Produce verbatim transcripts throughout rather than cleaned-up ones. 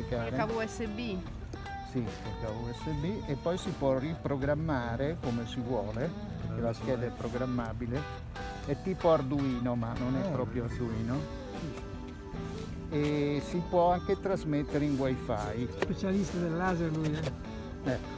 caricare. Il cavo U S B? Sì, il cavo U S B, e poi si può riprogrammare come si vuole, perché la scheda è programmabile, è tipo Arduino ma non è proprio Arduino, e si può anche trasmettere in wifi. Specialista del laser lui, eh? Ecco.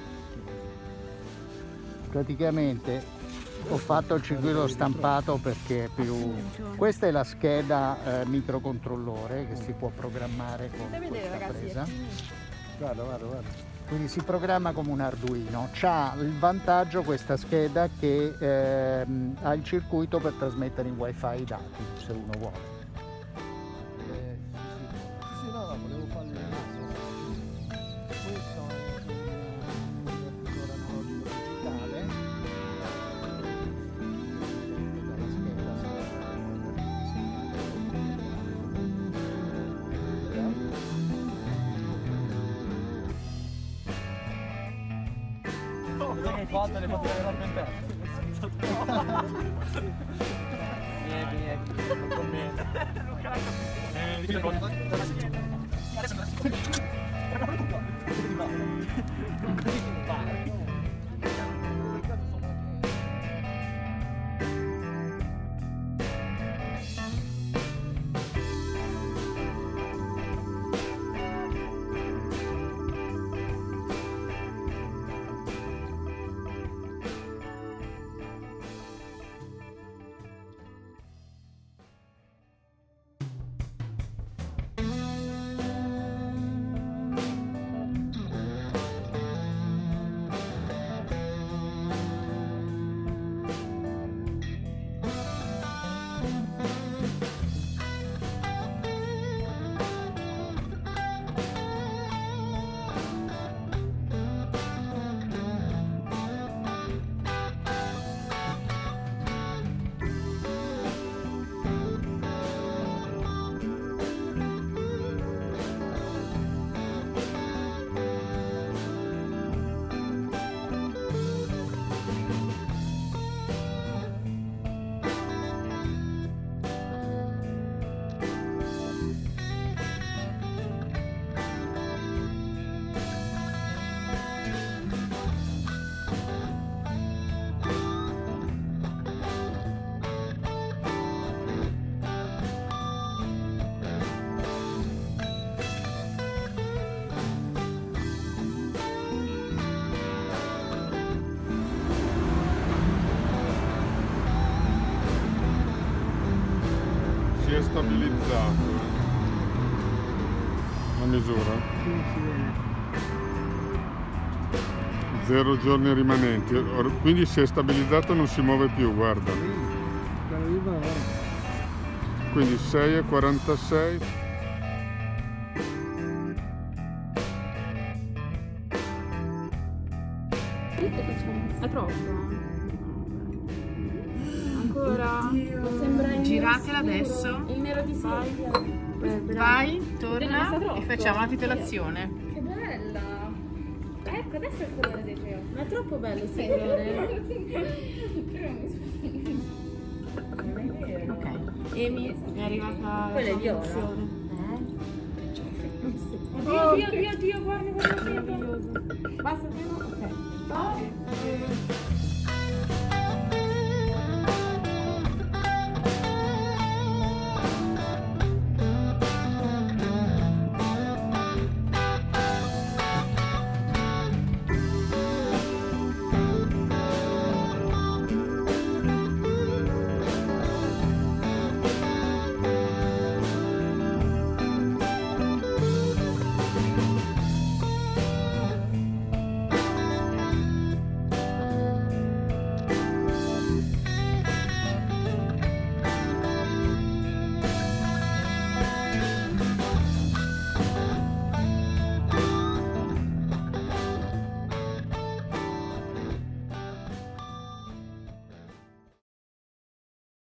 Praticamente ho fatto il circuito stampato perché è più... Questa è la scheda eh, microcontrollore che si può programmare con questa presa. Guarda, guarda, guarda. Quindi si programma come un Arduino. C'ha il vantaggio questa scheda che ehm, ha il circuito per trasmettere in wifi i dati, se uno vuole. Eh, sì, sì. Sì, no, no, volevo fargli il naso. Questo è un lettore analogico digitale. La scheda, cosa che hai fatto? Le hai fatte le robe in testa? Vieni, vieni, non commenta. Eh, dici cosa? Adesso si è stabilizzato la misura. Zero giorni rimanenti, Or- quindi si è stabilizzato e non si muove più, guarda. Quindi sei e quarantasei. È troppo. Ancora. Giratela adesso. Il nero di Silvia. Vai, torna e facciamo la titolazione. Che bella! Ecco, adesso è il colore dei tuoi occhi. Ma è troppo bello questo colore. Ok. Amy, è arrivata Quella la è viola. titolazione. Oddio, oddio, oddio, oddio, guarda, guarda, guarda. Basta, prima? Ok.